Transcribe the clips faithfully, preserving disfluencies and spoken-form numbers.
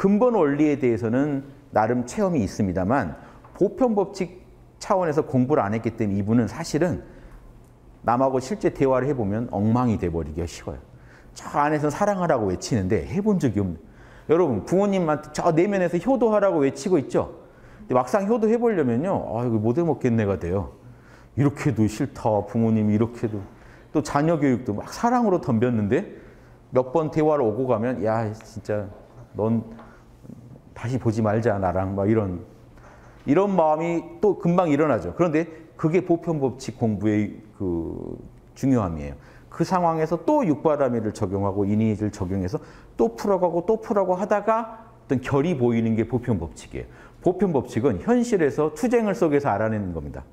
근본 원리에 대해서는 나름 체험이 있습니다만 보편법칙 차원에서 공부를 안 했기 때문에 이분은 사실은 남하고 실제 대화를 해보면 엉망이 돼버리기가 쉬워요. 저 안에서 사랑하라고 외치는데 해본 적이 없는. 여러분 부모님한테 저 내면에서 효도하라고 외치고 있죠. 근데 막상 효도해보려면요. 아 이거 못 해먹겠네가 돼요. 이렇게도 싫다. 부모님이 이렇게도. 또 자녀 교육도 막 사랑으로 덤볐는데 몇 번 대화를 오고 가면 야 진짜 넌 다시 보지 말자 나랑 막 이런 이런 마음이 또 금방 일어나죠. 그런데 그게 보편법칙 공부의 그 중요함이에요. 그 상황에서 또 육바라밀을 적용하고 인의를 적용해서 또 풀어가고 또 풀어가고 하다가 어떤 결이 보이는 게 보편법칙이에요. 보편법칙은 현실에서 투쟁을 속에서 알아내는 겁니다.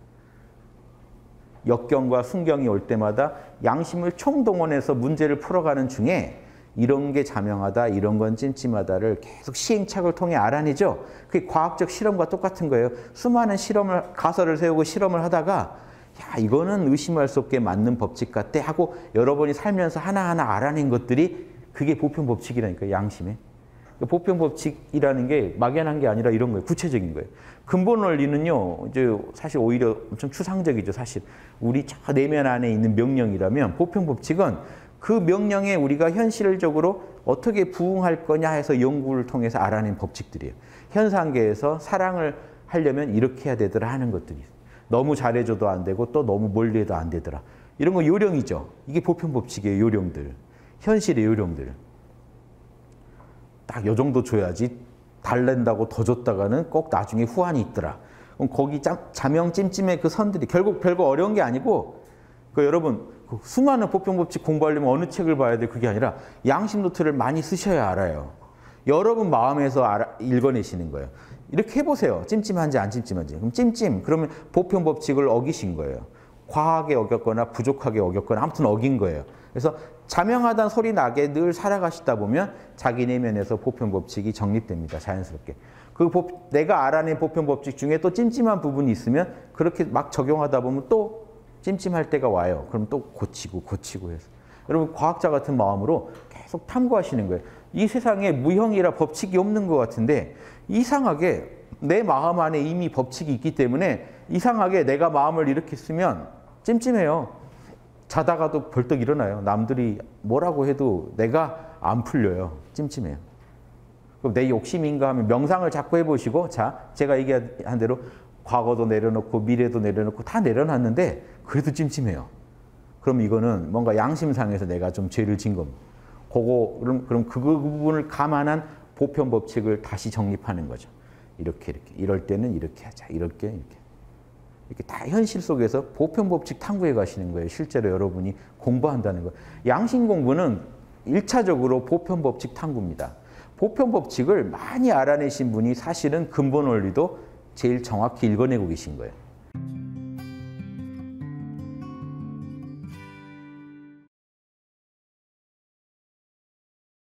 역경과 순경이 올 때마다 양심을 총동원해서 문제를 풀어가는 중에 이런 게 자명하다, 이런 건 찜찜하다를 계속 시행착오를 통해 알아내죠. 그게 과학적 실험과 똑같은 거예요. 수많은 실험을, 가설을 세우고 실험을 하다가 야, 이거는 의심할 수 없게 맞는 법칙 같아 하고 여러분이 살면서 하나하나 알아낸 것들이 그게 보편법칙이라니까요, 양심에. 보편법칙이라는 게 막연한 게 아니라 이런 거예요. 구체적인 거예요. 근본 원리는요, 이제 사실 오히려 엄청 추상적이죠, 사실. 우리 저 내면 안에 있는 명령이라면 보편법칙은 그 명령에 우리가 현실적으로 어떻게 부응할 거냐 해서 연구를 통해서 알아낸 법칙들이에요. 현상계에서 사랑을 하려면 이렇게 해야 되더라 하는 것들이 있어요. 너무 잘해줘도 안 되고 또 너무 멀리 해도 안 되더라. 이런 거 요령이죠. 이게 보편법칙의 요령들. 현실의 요령들. 딱 요 정도 줘야지 달랜다고 더 줬다가는 꼭 나중에 후환이 있더라. 그럼 거기 짜, 자명 찜찜의 그 선들이 결국 별거 어려운 게 아니고 그 여러분 그 수많은 보편법칙 공부하려면 어느 책을 봐야 돼? 그게 아니라 양심 노트를 많이 쓰셔야 알아요. 여러분 마음에서 알아, 읽어내시는 거예요. 이렇게 해보세요. 찜찜한지 안 찜찜한지. 그럼 찜찜. 그러면 보편법칙을 어기신 거예요. 과하게 어겼거나 부족하게 어겼거나 아무튼 어긴 거예요. 그래서 자명하다는 소리 나게 늘 살아가시다 보면 자기 내면에서 보편법칙이 정립됩니다. 자연스럽게. 그 법, 내가 알아낸 보편법칙 중에 또 찜찜한 부분이 있으면 그렇게 막 적용하다 보면 또 찜찜할 때가 와요. 그럼 또 고치고 고치고 해서. 여러분 과학자 같은 마음으로 계속 탐구하시는 거예요. 이 세상에 무형이라 법칙이 없는 것 같은데 이상하게 내 마음 안에 이미 법칙이 있기 때문에 이상하게 내가 마음을 이렇게 쓰면 찜찜해요. 자다가도 벌떡 일어나요. 남들이 뭐라고 해도 내가 안 풀려요. 찜찜해요. 그럼 내 욕심인가 하면 명상을 자꾸 해보시고 자 제가 얘기한 대로 과거도 내려놓고 미래도 내려놓고 다 내려놨는데 그래도 찜찜해요. 그럼 이거는 뭔가 양심상에서 내가 좀 죄를 진 겁니다. 그거 그럼 그럼 그 부분을 감안한 보편 법칙을 다시 정립하는 거죠. 이렇게 이렇게 이럴 때는 이렇게 하자. 이럴 때 이렇게 이렇게 다 현실 속에서 보편 법칙 탐구해 가시는 거예요. 실제로 여러분이 공부한다는 거. 양심 공부는 일차적으로 보편 법칙 탐구입니다. 보편 법칙을 많이 알아내신 분이 사실은 근본 원리도 제일 정확히 읽어내고 계신 거예요.